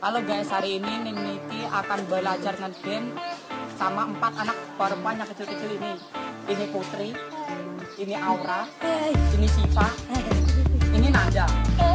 Halo guys, hari ini Niti akan belajar ngeband sama 4 anak perempuan yang kecil-kecil ini. Ini Putri, ini Aura, ini Siva, ini Nanda.